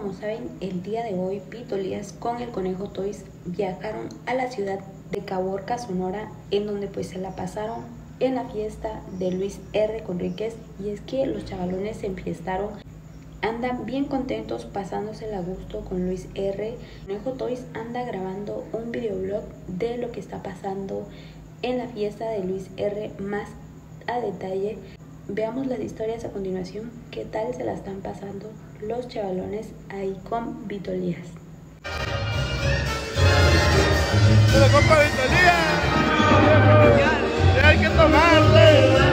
como saben, el día de hoy Vito Elías con el Conejo Toys viajaron a la ciudad de Caborca, Sonora, en donde pues se la pasaron en la fiesta de Luis R. Conríquez. Y es que los chavalones se enfiestaron, andan bien contentos, pasándosela a gusto con Luis R. Conejo Toys anda grabando un videoblog de lo que está pasando en la fiesta de Luis R. más a detalle. Veamos las historias a continuación, qué tal se la están pasando los chavalones ahí con Vito Elías. ¡Se lo compra Vito Elías! ¡Ya hay que tomarle!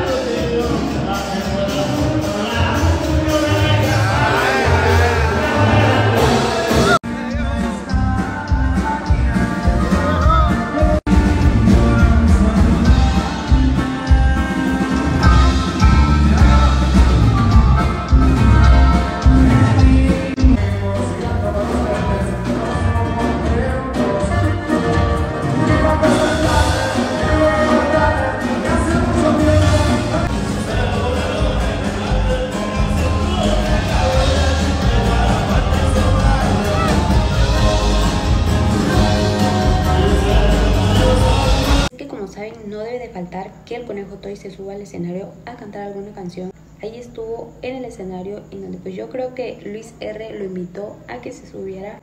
No debe de faltar que el Conejo Toys se suba al escenario a cantar alguna canción. Ahí estuvo en el escenario, en donde pues yo creo que Luis R. lo invitó a que se subiera.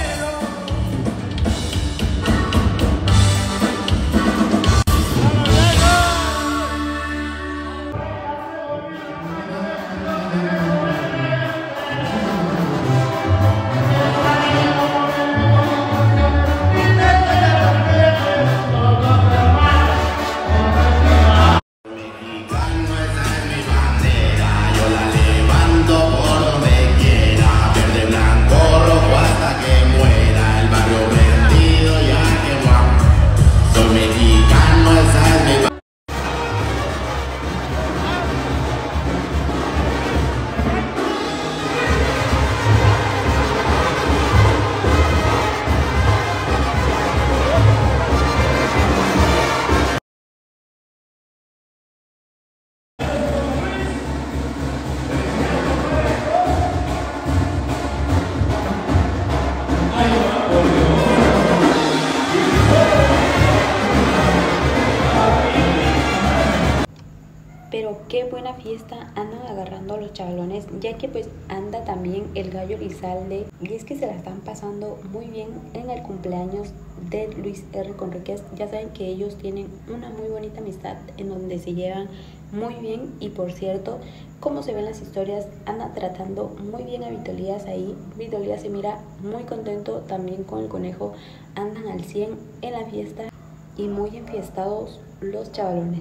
Pero qué buena fiesta andan agarrando a los chavalones, ya que pues anda también el Gallo Elizalde. Y es que se la están pasando muy bien en el cumpleaños de Luis R. Conríquez. Ya saben que ellos tienen una muy bonita amistad en donde se llevan muy bien. Y por cierto, como se ven las historias, anda tratando muy bien a Vito Elías ahí. Vito Elías se mira muy contento también con el conejo. Andan al 100 en la fiesta y muy enfiestados los chavalones.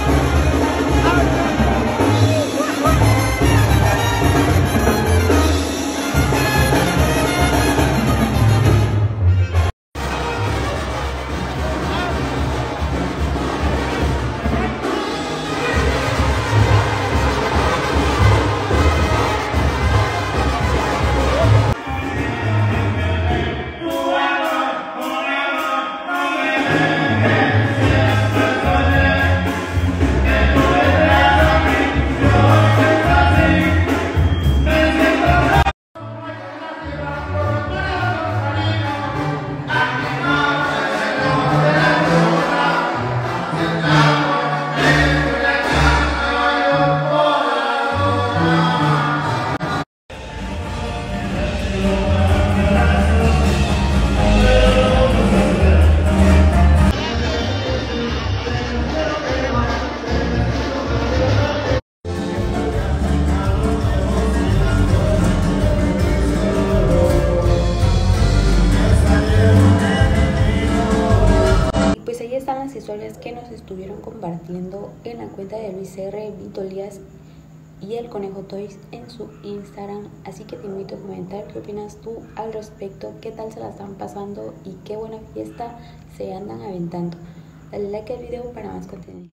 Las historias que nos estuvieron compartiendo en la cuenta de Luis R., Vito Elías y el Conejo Toys en su Instagram. Así que te invito a comentar qué opinas tú al respecto, qué tal se la están pasando y qué buena fiesta se andan aventando. Dale like al video para más contenido.